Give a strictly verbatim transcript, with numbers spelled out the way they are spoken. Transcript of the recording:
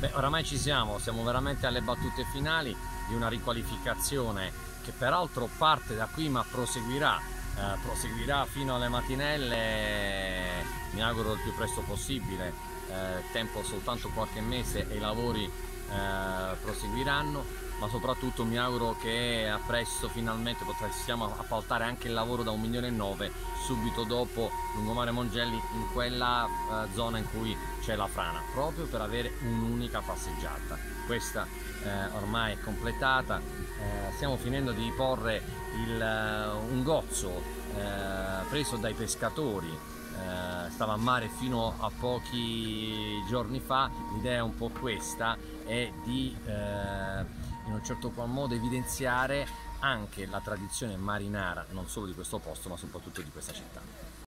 Beh, oramai ci siamo, siamo veramente alle battute finali di una riqualificazione che peraltro parte da qui ma proseguirà, eh, proseguirà fino alle matinelle, mi auguro il più presto possibile, eh, tempo soltanto qualche mese e i lavori eh, proseguiranno, ma soprattutto mi auguro che a presto finalmente possiamo appaltare anche il lavoro da un milione e nove subito dopo Lungomare Mongelli in quella eh, zona in cui c'è la frana, proprio per avere un'unica passeggiata. Questa eh, ormai è completata, eh, stiamo finendo di porre il, uh, un gozzo eh, preso dai pescatori, eh, stava a mare fino a pochi giorni fa. L'idea è un po' questa, è di eh, in un certo qual modo evidenziare anche la tradizione marinara non solo di questo posto ma soprattutto di questa città.